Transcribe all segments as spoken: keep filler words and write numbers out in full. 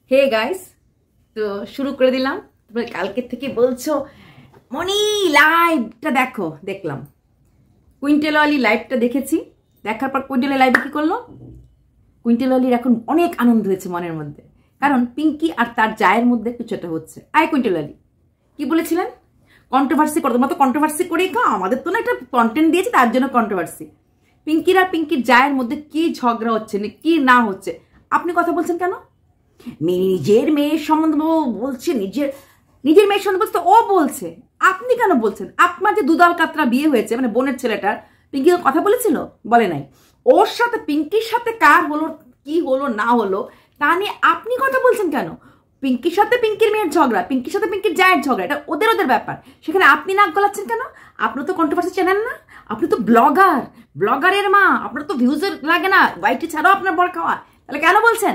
Hey guys, তো শুরু করে দিলাম। তোমরা কালকে থেকে বলছো মনি লাইভটা দেখো, দেখলাম কুইন্টেল আলী লাইভটা দেখেছি। দেখার পর কুইন্টেল আলী লাইভে কি করলো? কুইন্টেল আলীর এখন অনেক আনন্দ হয়েছে মনের মধ্যে, কারণ পিঙ্কি আর তার জায়ের মধ্যে কিছু একটা হচ্ছে। আয় কুইন্টেল আলী কি বলেছিলেন? কন্ট্রোভার্সি করো, তোমরা তো কন্ট্রোভার্সি করেই খাও, আমাদের তো না একটা কন্টেন্ট দিয়েছে তার জন্য কন্ট্রোভার্সি। পিঙ্কির আর পিঙ্কির জায়ের মধ্যে কি ঝগড়া হচ্ছে কি না হচ্ছে আপনি কথা বলছেন কেন? নিজের মেয়ের সম্বন্ধে বলছে, নিজের নিজের মেয়ের সম্বন্ধে বলছে, ও বলছে, আপনি কেন বলছেন? আপনার যে দুদাল কাতরা বিয়ে হয়েছে, মানে বোনের ছেলেটার, পিঙ্কি কথা বলেছিল? বলে নাই। ওর সাথে পিঙ্কির সাথে কার হলো, কি হলো না হলো তা নিয়ে আপনি কথা বলছেন কেন? পিঙ্কির সাথে পিঙ্কির মেয়ের ঝগড়া, পিঙ্কির সাথে পিঙ্কির জায়ের ঝগড়া, এটা ওদের ওদের ব্যাপার, সেখানে আপনি নাক গলাচ্ছেন কেন? আপনার তো কন্ট্রোভার্সি চ্যানেল না, আপনি তো ব্লগার, ব্লগারের মা, আপনার তো ভিউজের লাগে না, ওয়াইটি ছাড়াও আপনার বর খাওয়া, তাহলে কেন বলছেন?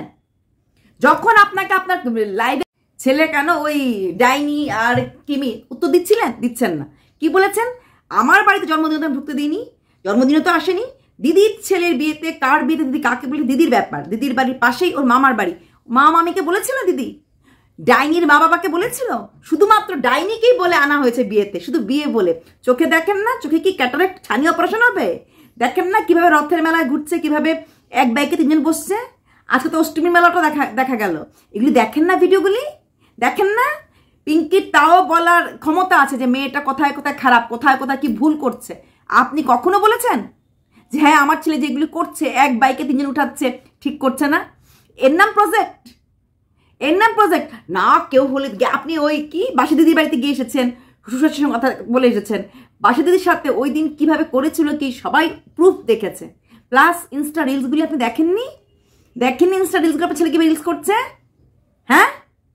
যখন আপনাকে আপনার লাইভে ছেলে কেন ওই ডাইনি আর কিমি উত্তর দিচ্ছিলেন, দিচ্ছেন না। কি বলেছেন? আমার বাড়িতে জন্মদিন তো আমি ঢুকতে দিইনি, জন্মদিনও তো আসেনি। দিদির ছেলের বিয়েতে, কার বিয়েতে দিদি কাকে বলি, দিদির ব্যাপার, দিদির বাড়ির পাশেই ওর মামার বাড়ি, মা মামিকে বলেছিল দিদি, ডাইনির মা বাবাকে বলেছিল, শুধুমাত্র ডাইনিকেই বলে আনা হয়েছে বিয়েতে, শুধু বিয়ে বলে। চোখে দেখেন না? চোখে কি ক্যাটারাক্ট ছানি অপারেশন হবে? দেখেন না কিভাবে রথের মেলায় ঘুরছে, কিভাবে এক বাইকে তিনজন বসছে? আজকে তো অষ্টমী মেলাটা দেখা দেখা গেল, এগুলি দেখেন না? ভিডিওগুলি দেখেন না? পিঙ্কির তাও বলার ক্ষমতা আছে যে মেয়েটা কোথায় কোথায় খারাপ, কোথায় কোথায় কি ভুল করছে। আপনি কখনো বলেছেন যে হ্যাঁ আমার ছেলে যেগুলি করছে, এক বাইকে তিনজন উঠাচ্ছে, ঠিক করছে না? এর নাম প্রজেক্ট, এর নাম প্রজেক্ট না। কেউ হলে আপনি ওই কি বাসি দিদির বাড়িতে গিয়ে এসেছেন, শ্বশুরের সঙ্গে কথা বলে এসেছেন, বাসি দিদির সাথে ওই দিন কিভাবে করেছিল কি সবাই প্রুফ দেখেছে। প্লাস ইনস্টা রিলসগুলি আপনি দেখেননি? দেখেননি ইনস্টা রিলসগুলো? আপনার ছেলে কিভাবে রিলস করছে? হ্যাঁ,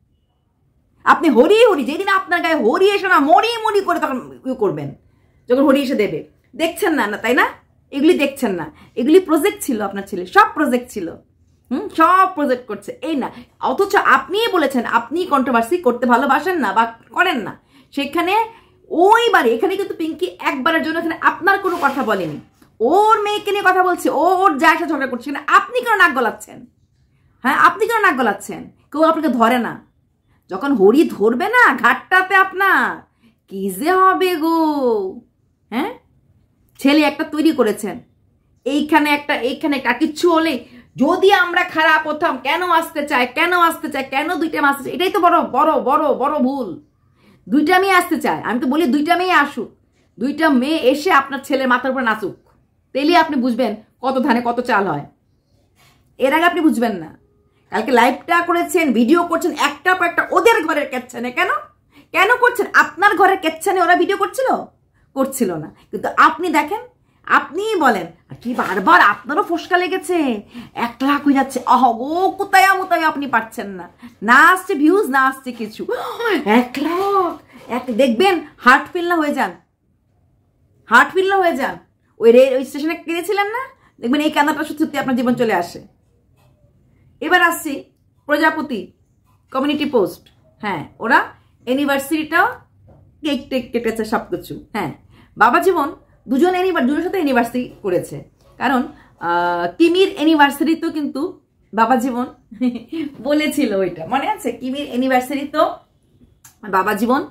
আপনি হরি হরি, যেদিন আপনার গায়ে হরি এসে না মরি মরি করে তখন ইয়ে করবেন, যখন হরি এসে দেবে। দেখছেন না, না তাই না? এগুলি দেখছেন না? এগুলি প্রজেক্ট ছিল, আপনার ছেলে সব প্রজেক্ট ছিল। হুম, সব প্রজেক্ট করছে এই না। অথচ আপনিই বলেছেন আপনি কন্ট্রোভার্সি করতে ভালোবাসেন না বা করেন না। সেখানে ওই বাড়ি, এখানে কিন্তু পিঙ্কি একবারের জন্য এখানে আপনার কোনো কথা বলেনি। ওর মেয়েকে নিয়ে কথা বলছে, ও ওর যা একটা ঝগড়া করছে, আপনি কেন নাক গলাচ্ছেন? হ্যাঁ, আপনি কেন নাক গলাচ্ছেন? কেউ আপনাকে ধরে না। যখন হরি ধরবে না ঘাটটাতে আপনার কি যে হবে গো। হ্যাঁ, ছেলে একটা তৈরি করেছেন, এইখানে একটা এইখানে একটা, কিচ্ছু হলে যদি আমরা খারাপ হতাম, কেন আসতে চায়, কেন আসতে চায়, কেন দুইটা মেয়ে আসতে চায়, এটাই তো বড় বড় বড় বড় ভুল। দুইটা মেয়ে আসতে চায়, আমি তো বলি দুইটা মেয়ে আসুক, দুইটা মেয়ে এসে আপনার ছেলের মাথার উপর নাচুক, তেলে আপনি বুঝবেন কত ধানে কত চাল হয়। এর আগে আপনি বুঝবেন না। কালকে লাইভটা করেছেন, ভিডিও করছেন, একটা পর একটা ওদের ঘরের ক্যাপশনে। কেন কেন করছেন? আপনার ঘরের ক্যাপশনে ওরা ভিডিও করছিল? করছিল না। কিন্তু আপনি দেখেন, আপনিই বলেন কি বারবার আপনারও ফসকা লেগেছে, এক লাখ হয়ে যাচ্ছে, আহ ও কোথায় মোতায় আপনি পারছেন না, না আসছে ভিউজ, না আসছে কিছু, এক লাখ এক দেখবেন হার্ট ফিল না হয়ে যান, হার্ট ফিল না হয়ে যান। ওই রে ওই স্টেশনে কিনেছিলেন না, দেখবেন এই কান্নাটা সত্যি আপনার জীবন চলে আসে। এবার আসছি প্রজাপতি কমিউনিটি পোস্ট। হ্যাঁ, ওরা অ্যানিভার্সারিটাও কেক টেক কেটেছে সব কিছু। হ্যাঁ, বাবা জীবন দুজন অ্যানিভার দুজনের সাথে অ্যানিভার্সারি করেছে, কারণ কিমির অ্যানিভার্সারি তো কিন্তু বাবা জীবন বলেছিল, ওইটা মনে আছে? কিমির অ্যানিভার্সারি তো বাবা জীবন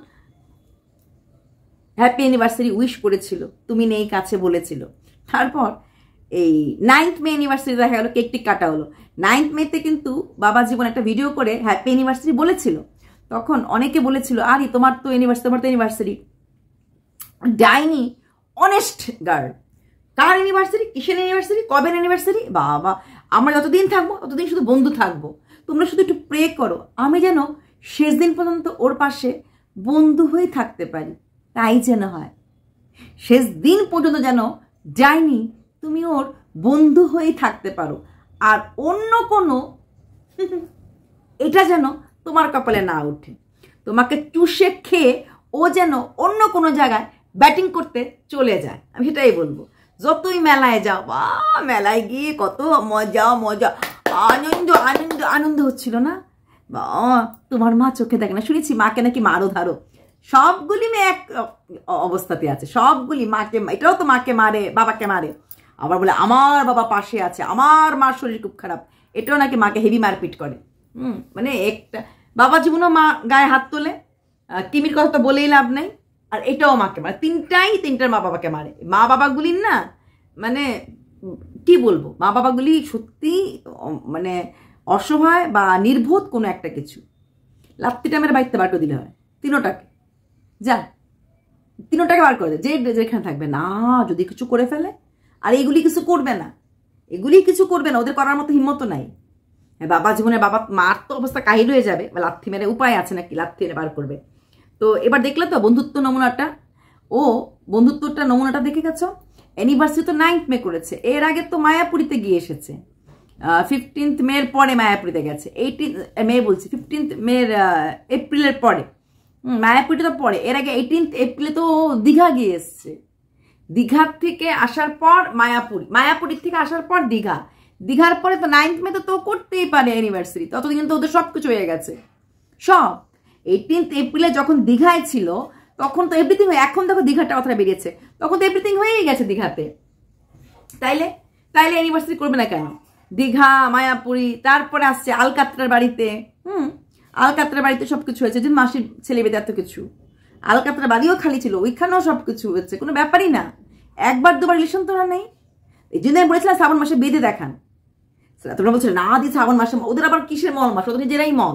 হ্যাপি অ্যানিভার্সারি উইশ করেছিল, তুমি নেই কাছে বলেছিল। তারপর এই নাইন্থ মে অ্যানিভার্সারি দেখা গেলো, কেক টিক কাটা হলো। নাইন্থ মেতে কিন্তু বাবা জীবন একটা ভিডিও করে হ্যাপি অ্যানিভার্সারি বলেছিল। তখন অনেকে বলেছিল আরে তোমার তো অ্যানিভার্সারি, তোমার তো অ্যানিভার্সারি। ডাইনি অনেস্ট গার্ল, কার অ্যানিভার্সারি, কিসের অ্যানিভার্সারি, কবের অ্যানিভার্সারি? বাবা, আমরা যতদিন থাকবো ততদিন শুধু বন্ধু থাকবো, তোমরা শুধু একটু প্রে করো আমি যেন শেষ দিন পর্যন্ত ওর পাশে বন্ধু হয়ে থাকতে পারি, তাই যেন হয়। শেষ দিন পর্যন্ত যেন ডাইনি তুমি ওর বন্ধু হয়ে থাকতে পারো, আর অন্য কোনো এটা যেন তোমার কপালে না ওঠে, তোমাকে চুষে খেয়ে ও যেন অন্য কোনো জায়গায় ব্যাটিং করতে চলে যায়। আমি সেটাই বলবো। যতই মেলায় যাও, বা মেলায় গিয়ে কত মজা মজা, আনন্দ আনন্দ আনন্দ হচ্ছিল না? বা তোমার মা চোখে দেখে না, শুনেছি মাকে নাকি মারো ধারো, সবগুলি মেয়ে এক অবস্থাতে আছে, সবগুলি মাকে, এটাও তো মাকে মারে, বাবাকে মারে, আবার বলে আমার বাবা পাশে আছে, আমার মার শরীর খুব খারাপ, এটাও নাকি মাকে হেভি মারপিট করে। হুম, মানে একটা বাবা জীবনও মা গায়ে হাত তোলে, কিমির কথা তো বলেই লাভ নেই, আর এটাও মাকে মারে, তিনটাই তিনটার মা বাবাকে মারে। মা বাবাগুলির না মানে কি বলবো, মা বাবাগুলি সত্যি মানে অসহায় বা নির্বোধ কোনো একটা কিছু। লাত্তিটা মেরে বাড়িতে বার করে দিলে হয় তিনোটাকে, যা তিনোটাকে বার করে দেয়, যে যেখানে থাকবে না যদি কিছু করে ফেলে। আর এগুলি কিছু করবে না, এগুলি কিছু করবে না, ওদের করার মতো হিম্মত নাই। বাবা জীবনে বাবা মার তো অবস্থা কাহিল হয়ে যাবে, বা লাথি মেরে উপায় আছে নাকি লাথি মেরে বার করবে। তো এবার দেখলে তো বন্ধুত্ব নমুনাটা, ও বন্ধুত্বটা নমুনাটা দেখে গেছো। অ্যানিভার্সারি তো নাইন্থ মে করেছে, এর আগে তো মায়াপুরীতে গিয়ে এসেছে, ফিফটিন্থ মের পরে মায়াপুরীতে গেছে, এইটিন মে বলছি ফিফটিন্থ মের এপ্রিলের পরে, মায়াপুরীতে তো পরে, এর আগে এইটিন্থ এপ্রিলে তো দীঘা গিয়ে এসছে। দীঘার থেকে আসার পর মায়াপুরী, মায়াপুরীর থেকে আসার পর দীঘা, দীঘার পরে তো নাইন্থ মে তো তো করতেই পারে অ্যানিভার্সারি, ততদিন তো ওদের সব কিছু হয়ে গেছে সব। এইটিন্থ এপ্রিলে যখন দীঘায় ছিল তখন তো এভরিথিং, এখন দেখো দীঘাটা কথাটা বেরিয়েছে, তখন তো এভরিথিং হয়েই গেছে দীঘাতে। তাইলে তাইলে অ্যানিভার্সারি করবে না কেন? দীঘা, মায়াপুরী, তারপরে আসছে আলকাতরার বাড়িতে, হুম আলকাতরার বাড়িতে সব কিছু হয়েছে, যে মাসির ছেলে বেদে এত কিছু, আলকাতরার বাড়িও খালি ছিল, ওইখানেও সব কিছু হয়েছে, কোনো ব্যাপারই না। একবার দুবার রিলেশন তোরা নেই, এই জন্য আমি বলেছিলাম শ্রাবণ মাসে বেঁধে দেখান। তোমরা বলছো না দি শ্রাবণ মাসে, ওদের আবার কিসের মল মাস, ওদের নিজেরাই মল।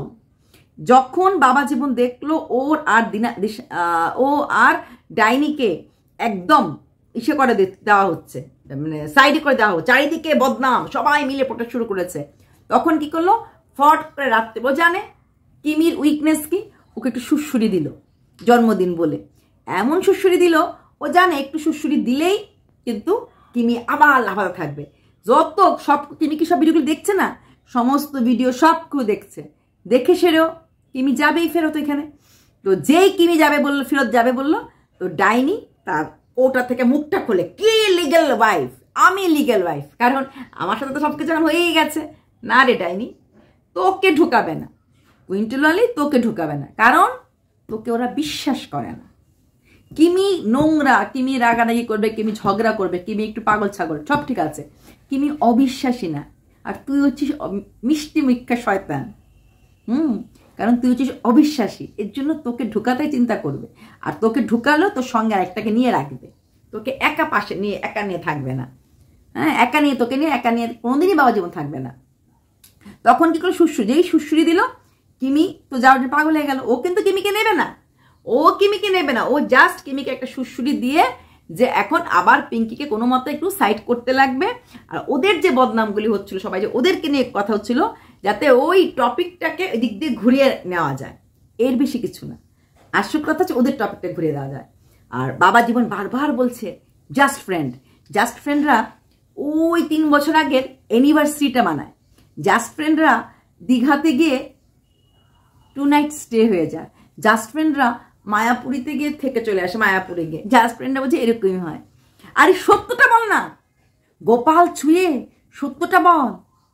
যখন বাবা জীবন দেখলো ওর আর দিনা ও আর ডাইনিকে একদম ইসে করে দেওয়া হচ্ছে, মানে সাইডে করে দেওয়া হচ্ছে, চারিদিকে বদনাম, সবাই মিলে প্রোটেস্ট শুরু করেছে, তখন কি করলো, ফট করে রাখতে ও জানে কিমির উইকনেস কি, ওকে একটু সুড়সুড়ি দিল জন্মদিন বলে, এমন সুড়সুড়ি দিল ও জানে একটু সুড়সুড়ি দিলেই কিন্তু কিমি আবার লাফাতে থাকবে। যত সব কিমি কি সব ভিডিওগুলো দেখছে না, সমস্ত ভিডিও সব কেউ দেখছে, দেখে সেরেও কিমি যাবেই ফেরত এখানে। তো যেই কিমি যাবে বললো, ফেরত যাবে বললো, তো ডাইনি তার ওটা থেকে মুখটা খোলে, কি লিগ্যাল ওয়াইফ, আমি লিগ্যাল ওয়াইফ, কারণ আমার সাথে তো সব কিছু এখন হয়েই গেছে। না রে ডাইনি, তোকে ঢুকাবে না, কুইন্টেলওয়ালি তোকে ঢুকাবে না, কারণ তোকে ওরা বিশ্বাস করে না। কিমি নোংরা, কিমি রাগারাগি করবে, কিমি ঝগড়া করবে, কিমি একটু পাগল ছাগল সব ঠিক আছে, কিমি অবিশ্বাসী না। আর তুই হচ্ছিস মিষ্টি মিক্ষা শয়তান, হুম কারণ তুই হচ্ছিস অবিশ্বাসী, এর জন্য তোকে ঢুকাতেই চিন্তা করবে, আর তোকে ঢুকালো তোর সঙ্গে আরেকটাকে নিয়ে রাখবে, তোকে একা পাশে নিয়ে একা নিয়ে থাকবে না, হ্যাঁ একা নিয়ে তোকে নিয়ে একা নিয়ে কোনোদিনই বাবা জীবন থাকবে না। তখন কি করে সুশ্রু, যেই সুশ্রুরি দিল কিমি তো যাওয়ার জন্য পাগল হয়ে গেল। ও কিন্তু কিমিকে নেবে না, ও কিমিকে নেবে না, ও জাস্ট কিমিকে একটা সুশ্রুরি দিয়ে যে এখন আবার পিঙ্কিকে কোনো মতো একটু সাইড করতে লাগবে, আর ওদের যে বদনামগুলি হচ্ছিল সবাই যে ওদেরকে নিয়ে কথা হচ্ছিল, যাতে ওই টপিকটাকে এদিক দিয়ে ঘুরিয়ে নেওয়া যায়, এর বেশি কিছু না। আসল কথা হচ্ছে ওদের টপিকটা ঘুরিয়ে দেওয়া যায়। আর বাবা জীবন বারবার বলছে জাস্ট ফ্রেন্ড, জাস্ট ফ্রেন্ডরা ওই তিন বছর আগের অ্যানিভার্সারিটা মানায়, জাস্ট ফ্রেন্ডরা দীঘাতে গিয়ে টু নাইট স্টে হয়ে যায়, জাস্ট ফ্রেন্ডরা মায়াপুরীতে গিয়ে থেকে চলে আসে, মায়াপুরে গিয়ে জাস্ট ফ্রেন্ডরা বলছে এরকমই হয়। আরে সত্যটা বল না গোপাল ছুঁয়ে, সত্যটা বল,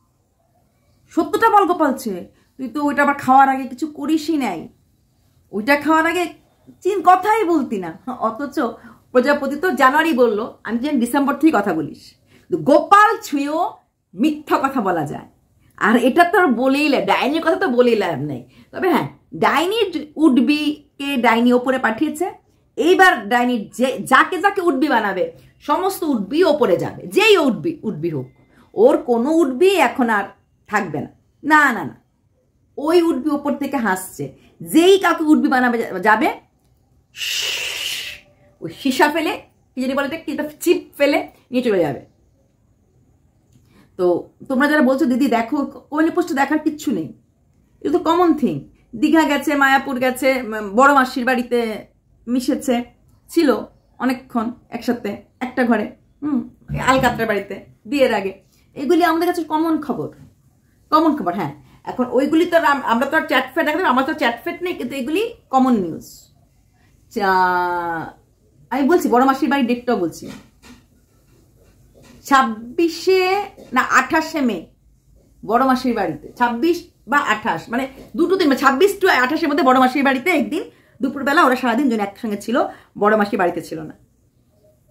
সত্যটা বল গোপাল ছুঁয়ে, তুই তো ওইটা আবার খাওয়ার আগে কিছু করিসই নাই, ওইটা খাওয়ার আগে চিন কথাই বলতি না, অথচ প্রজাপতি তো জানুয়ারি বললো, আমি যেন ডিসেম্বর থেকে কথা বলিস। গোপাল ছুঁয়েও মিথ্যা কথা বলা যায়, আর এটা তো বলেই লাভ, ডাইনির কথা তো বলেই লাভ নেই। তবে হ্যাঁ, ডাইনির উডবিকে ডাইনি ওপরে পাঠিয়েছে, এইবার ডাইনির যে যাকে যাকে উডবি বানাবে সমস্ত উডবি ওপরে যাবে, যেই উডবি উডবি হোক, ওর কোনো উডবি এখন আর থাকবে না, না না না, ওই উডবি ওপর থেকে হাসছে, যেই কাউকে উডবি বানাবে যাবে ওই সীসা ফেলে, কি জানি বলে কি চিপ ফেলে নিয়ে চলে যাবে। তো তোমরা যারা বলছো দিদি দেখো, কোয়েলি পোস্টে দেখার কিচ্ছু নেই, এটা তো কমন থিং। দীঘা গেছে, মায়াপুর গেছে, বড় মাসির বাড়িতে মিশেছে, ছিল অনেকক্ষণ একসাথে একটা ঘরে, হুম আলকাতরার বাড়িতে বিয়ের আগে, এগুলি আমাদের কাছে কমন খবর, কমন খবর। হ্যাঁ এখন ওইগুলি তো আমরা তো আর চ্যাটফেট দেখাতে, আমার তো চ্যাটফেট নেই, কিন্তু এগুলি কমন নিউজ। আমি বলছি বড় মাসির বাড়ির ডেটটাও বলছি, ছাব্বিশে না আঠাশে মে বড় মাসির বাড়িতে, ছাব্বিশ বা আঠাশ মানে দুটো দিন, ছাব্বিশ টু আঠাশের মধ্যে বড় মাসির বাড়িতে একদিন দুপুরবেলা ওরা সারাদিন জন একসঙ্গে ছিল, বড় মাসির বাড়িতে ছিল না,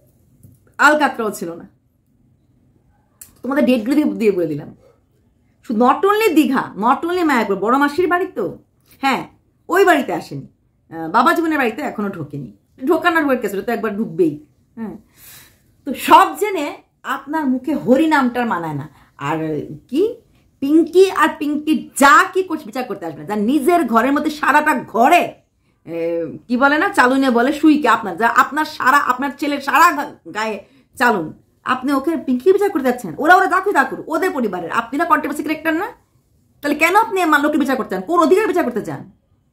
আলকাতরাও ছিল না। তোমাদের ডেটগুলো দিয়ে বলে দিলাম, not only Digha, not only Mayapur, বড় মাসির বাড়ি তো, হ্যাঁ ওই বাড়িতে আসেনি, বাবা জীবনের বাড়িতে এখনো ঢোকেনি, ঢোকানোর বইয়ের কেসে তো একবার ঢুকবেই। হ্যাঁ, তো সব জেনে আপনার মুখে হরি নামটার মানায় না। আর কি পিঙ্কি আর পিঙ্কি যা কি করছে বিচার করতে আসবে না, যা নিজের ঘরের মধ্যে সারাটা ঘরে কি বলে না চালুনে বলে সুইকে, আপনার যা আপনার সারা আপনার ছেলের সারা গায়ে চালুন, আপনি ওকে পিঙ্কি বিচার করতে যাচ্ছেন। ওরা ওরা যাকুই তা করুক, ওদের পরিবারের, আপনি না কন্ট্রোভার্সি ক্যারেক্টার না, তাহলে কেন আপনি আমার লোককে বিচার করতে চান? কোন অধিকার বিচার করতে চান?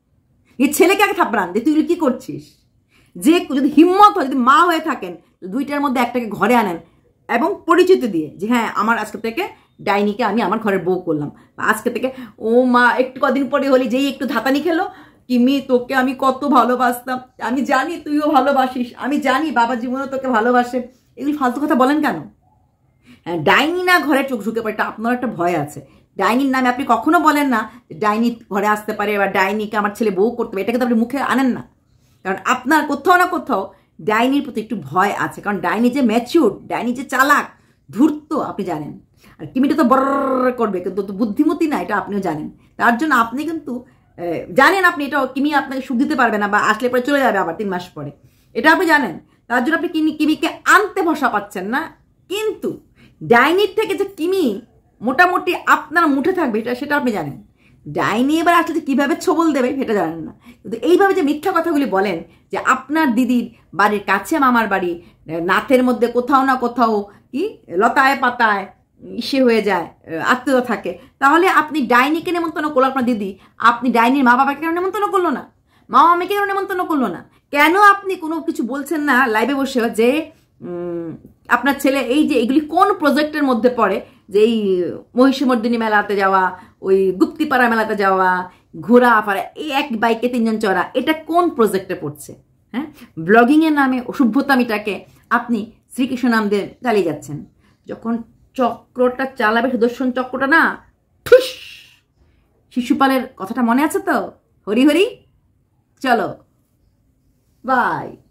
এই ছেলেকে আগে থাপড়ান যে তুই কি করছিস। যে যদি হিম্মত হয়, যদি মা হয়ে থাকেন, দুইটার মধ্যে একটাকে ঘরে আনেন এবং পরিচিতি দিয়ে যে হ্যাঁ আমার আজকে থেকে ডাইনিকে আমি আমার ঘরের বউ করলাম, আজকে থেকে ও মা একটু কদিন পরে হলি যেই একটু ধাতানি খেলো, কিমি তোকে আমি কত ভালোবাসতাম, আমি জানি তুইও ভালোবাসিস, আমি জানি বাবা জীবনও তোকে ভালোবাসে, এগুলি ফালতু কথা বলেন কেন? হ্যাঁ, ডাইনি না ঘরে চোখ ঢুকে পড়ে, আপনার একটা ভয় আছে। ডাইনির নামে আপনি কখনো বলেন না ডাইনি ঘরে আসতে পারে বা ডাইনিকে আমার ছেলে বউ করতে পারে, এটাকে তো আপনি মুখে আনেন না, কারণ আপনার কোথাও না কোথাও ডাইনির প্রতি একটু ভয় আছে, কারণ ডাইনি যে ম্যাচিউর, ডাইনি যে চালাক ধূর্ত আপনি জানেন, আর কিমিটা তো বড় করবে, কিন্তু তো বুদ্ধিমতী না এটা আপনিও জানেন। তার জন্য আপনি কিন্তু জানেন আপনি এটা কিমি আপনাকে সুখ দিতে পারবে না, বা আসলে পরে চলে যাবে আবার তিন মাস পরে, এটা আপনি জানেন। তার জন্য আপনি কিমি কিমিকে আনতে ভরসা পাচ্ছেন না, কিন্তু ডাইনির থেকে যে কিমি মোটামুটি আপনার মুঠে থাকবে এটা সেটা আপনি জানেন। ডাইনি এবার আসলে কিভাবে ছবল দেবে সেটা জানেন না, কিন্তু এইভাবে যে মিথ্যা কথাগুলি বলেন যে আপনার দিদির বাড়ির কাছে মামার বাড়ি, নাথের মধ্যে কোথাও না কোথাও কি লতায় পাতায় ইসে হয়ে যায়, আত্মীয়তা থাকে, তাহলে আপনি ডাইনিকে নেমন্তন্ন করলো আপনার দিদি, আপনি ডাইনির মা বাবাকে কেন নেমন্তন্ন করলো না, মা মামিকে কেন নেমন্তন্ন করলো না? কেন আপনি কোনো কিছু বলছেন না লাইভে বসে যে আপনার ছেলে এই যে এগুলি কোন প্রজেক্টের মধ্যে পড়ে, যে এই মহিষমর্দিনী মেলাতে যাওয়া, ওই গুপ্তিপাড়া মেলাতে যাওয়া, ঘোরা পাড়া, এই এক বাইকে তিনজন চড়া, এটা কোন প্রজেক্টে পড়ছে? হ্যাঁ, ব্লগিংয়ের নামে অসভ্যতামিটাকে আপনি শ্রীকৃষ্ণ নাম দিয়ে চালিয়ে যাচ্ছেন। যখন চক্রটা চালাবে, সুদর্শন চক্রটা না, ঠুস, শিশুপালের কথাটা মনে আছে তো? হরি হরি, চলো বাই।